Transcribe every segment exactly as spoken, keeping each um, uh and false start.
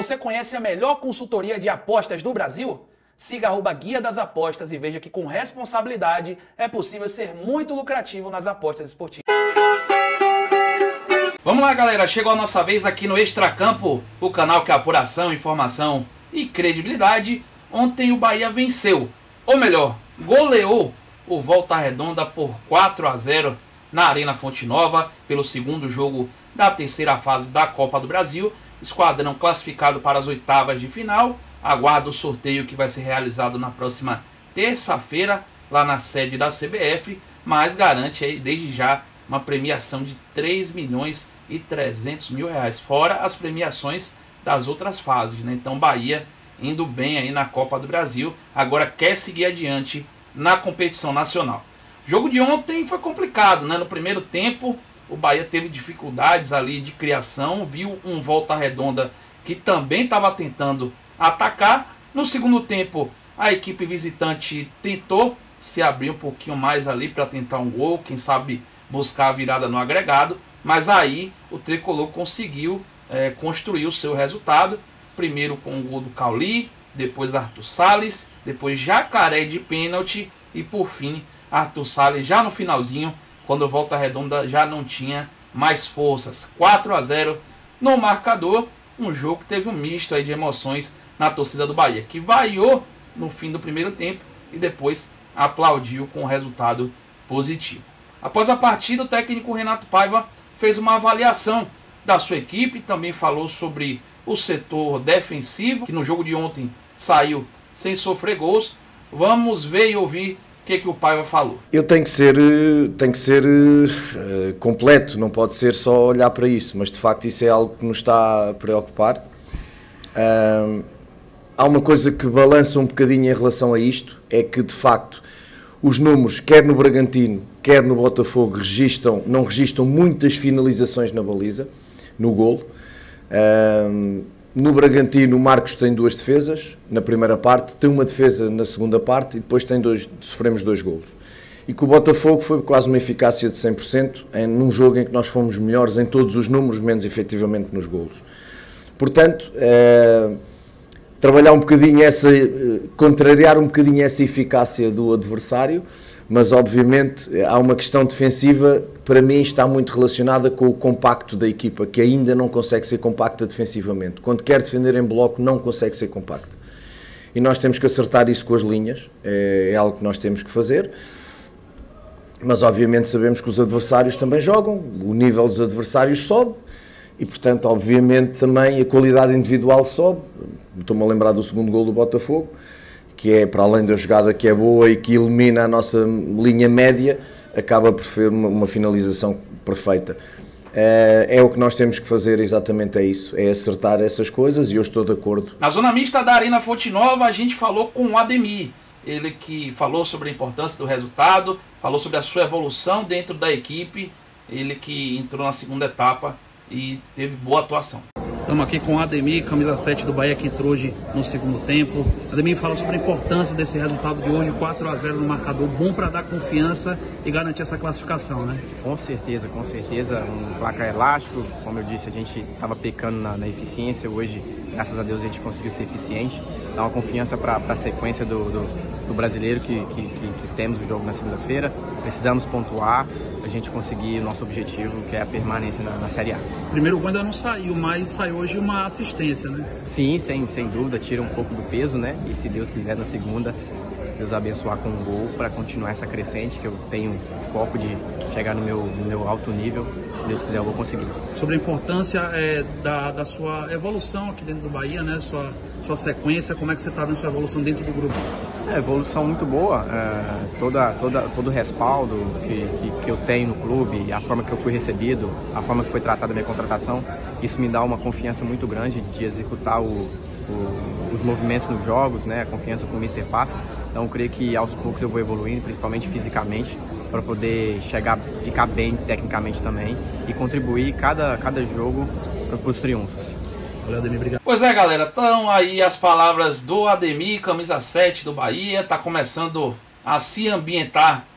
Você conhece a melhor consultoria de apostas do Brasil? Siga arroba Guia das Apostas e veja que com responsabilidade é possível ser muito lucrativo nas apostas esportivas. Vamos lá, galera, chegou a nossa vez aqui no Extracampo, o canal que é apuração, informação e credibilidade. Ontem o Bahia venceu, ou melhor, goleou o Volta Redonda por quatro a zero na Arena Fonte Nova, pelo segundo jogo da terceira fase da Copa do Brasil. Esquadrão classificado para as oitavas de final. Aguarda o sorteio que vai ser realizado na próxima terça-feira, lá na sede da C B F, mas garante aí desde já uma premiação de três milhões e trezentos mil reais, fora as premiações das outras fases, né? Então Bahia indo bem aí na Copa do Brasil, agora quer seguir adiante na competição nacional. O jogo de ontem foi complicado, né? No primeiro tempo o Bahia teve dificuldades ali de criação, viu um Volta Redonda que também estava tentando atacar. No segundo tempo a equipe visitante tentou se abrir um pouquinho mais ali para tentar um gol, quem sabe buscar a virada no agregado, mas aí o Tricolor conseguiu é, construir o seu resultado, primeiro com o gol do Cauli, depois Arthur Salles, depois Jacaré de pênalti e por fim Arthur Salles já no finalzinho, quando o Volta Redonda já não tinha mais forças. Quatro a zero no marcador, um jogo que teve um misto aí de emoções na torcida do Bahia, que vaiou no fim do primeiro tempo e depois aplaudiu com o resultado positivo. Após a partida, o técnico Renato Paiva fez uma avaliação da sua equipe, também falou sobre o setor defensivo, que no jogo de ontem saiu sem sofrer gols. Vamos ver e ouvir o que, que o Paiva falou. Eu tenho que ser, tenho que ser uh, completo, não pode ser só olhar para isso, mas de facto isso é algo que nos está a preocupar. Uh, há uma coisa que balança um bocadinho em relação a isto, é que de facto os números, quer no Bragantino, quer no Botafogo, registram, não registram muitas finalizações na baliza, no golo. Uh, no Bragantino o Marcos tem duas defesas na primeira parte, tem uma defesa na segunda parte e depois tem dois, sofremos dois golos. E com o Botafogo foi quase uma eficácia de cem por cento, em, num jogo em que nós fomos melhores em todos os números, menos efetivamente nos golos. Portanto, uh, trabalhar um bocadinho essa, uh, contrariar um bocadinho essa eficácia do adversário, mas obviamente há uma questão defensiva, para mim está muito relacionada com o compacto da equipa, que ainda não consegue ser compacta defensivamente. Quando quer defender em bloco não consegue ser compacta. E nós temos que acertar isso com as linhas, é, é algo que nós temos que fazer, mas obviamente sabemos que os adversários também jogam, o nível dos adversários sobe, e portanto obviamente também a qualidade individual sobe. Estou-me a lembrar do segundo gol do Botafogo, que é, para além da jogada que é boa e que elimina a nossa linha média, acaba por ser uma, uma finalização perfeita. É, é o que nós temos que fazer, exatamente é isso, é acertar essas coisas, e eu estou de acordo. Na zona mista da Arena Fonte Nova, a gente falou com o Ademir, ele que falou sobre a importância do resultado, falou sobre a sua evolução dentro da equipe, ele que entrou na segunda etapa e teve boa atuação. Estamos aqui com o Ademir, camisa sete do Bahia, que entrou hoje no segundo tempo. Ademir, fala sobre a importância desse resultado de hoje, quatro a zero no marcador, bom para dar confiança e garantir essa classificação, né? Com certeza, com certeza, um placar elástico, como eu disse, a gente estava pecando na, na eficiência, hoje, graças a Deus, a gente conseguiu ser eficiente, dar uma confiança para a sequência do, do, do brasileiro que, que, que, que temos o jogo na segunda-feira. Precisamos pontuar, a gente conseguir o nosso objetivo, que é a permanência na, na Série A. Primeiro gol ainda não saiu, mas saiu hoje uma assistência, né? Sim, sem, sem dúvida, tira um pouco do peso, né? E se Deus quiser, na segunda, Deus abençoar com um gol para continuar essa crescente, que eu tenho foco de chegar no meu, no meu alto nível. Se Deus quiser, eu vou conseguir. Sobre a importância é, da, da sua evolução aqui dentro do Bahia, né? Sua, sua sequência, como é que você está vendo sua evolução dentro do grupo? É, evolução muito boa, é, toda, toda, todo o respaldo que, que, que eu tenho no clube, a forma que eu fui recebido, a forma que foi tratada a minha contratação, isso me dá uma confiança muito grande de executar o, o, os movimentos nos jogos, né, a confiança com o mister passa. Então eu creio que aos poucos eu vou evoluindo, principalmente fisicamente, para poder chegar, ficar bem tecnicamente também e contribuir cada, cada jogo para os triunfos. Valeu, Ademir, obrigado. Pois é, galera, estão aí as palavras do Ademir, camisa sete do Bahia, tá começando a se ambientar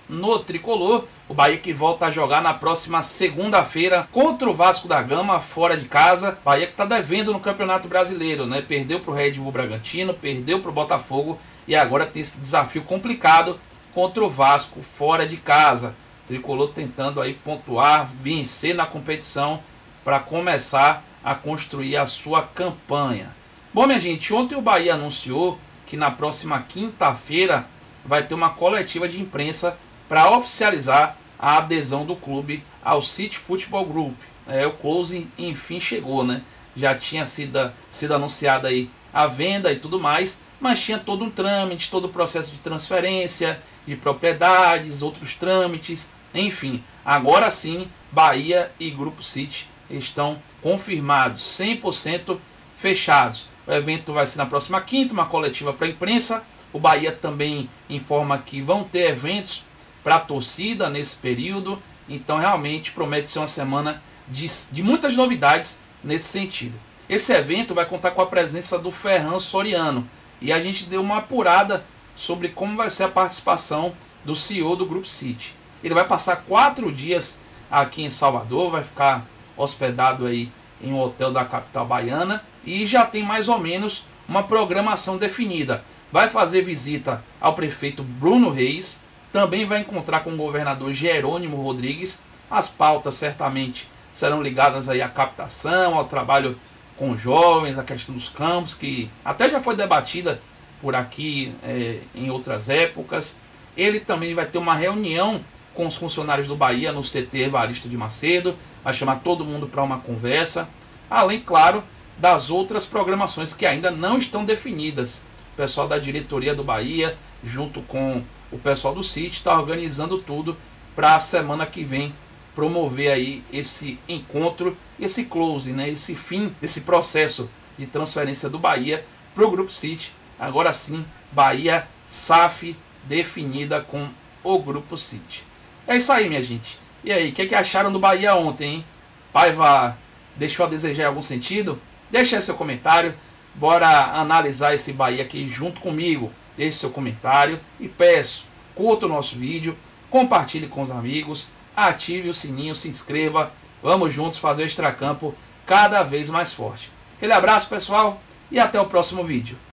no tricolor. O Bahia que volta a jogar na próxima segunda-feira contra o Vasco da Gama, fora de casa. Bahia que está devendo no Campeonato Brasileiro, né? Perdeu para o Red Bull Bragantino, perdeu para o Botafogo e agora tem esse desafio complicado contra o Vasco fora de casa. O tricolor tentando aí pontuar, vencer na competição para começar a construir a sua campanha. Bom, minha gente, ontem o Bahia anunciou que na próxima quinta-feira vai ter uma coletiva de imprensa para oficializar a adesão do clube ao City Football Group. É, o closing enfim chegou, né? Já tinha sido, sido anunciada aí a venda e tudo mais, mas tinha todo um trâmite, todo o processo de transferência, de propriedades, outros trâmites, enfim. Agora sim, Bahia e Grupo City estão confirmados, cem por cento fechados. O evento vai ser na próxima quinta, uma coletiva para a imprensa. O Bahia também informa que vão ter eventos para a torcida nesse período. Então realmente promete ser uma semana de, de muitas novidades nesse sentido. Esse evento vai contar com a presença do Ferran Soriano. E a gente deu uma apurada sobre como vai ser a participação do C E O do Grupo City. Ele vai passar quatro dias aqui em Salvador, vai ficar hospedado aí em um hotel da capital baiana e já tem mais ou menos uma programação definida. Vai fazer visita ao prefeito Bruno Reis, também vai encontrar com o governador Jerônimo Rodrigues. As pautas certamente serão ligadas aí à captação, ao trabalho com jovens, a questão dos campos, que até já foi debatida por aqui é, em outras épocas. Ele também vai ter uma reunião com os funcionários do Bahia no C T Evaristo de Macedo, vai chamar todo mundo para uma conversa, além, claro, das outras programações que ainda não estão definidas. O pessoal da diretoria do Bahia, junto com o pessoal do City, está organizando tudo para a semana que vem promover aí esse encontro, esse close, né, esse fim desse processo de transferência do Bahia para o Grupo City. Agora sim, Bahia S A F definida com o Grupo City. É isso aí, minha gente. E aí, o que, é que acharam do Bahia ontem, hein? Paiva deixou a desejar em algum sentido? Deixa aí seu comentário. Bora analisar esse Bahia aqui junto comigo. Deixe seu comentário e peço, curta o nosso vídeo, compartilhe com os amigos, ative o sininho, se inscreva. Vamos juntos fazer o Extracampo cada vez mais forte. Aquele abraço, pessoal, e até o próximo vídeo.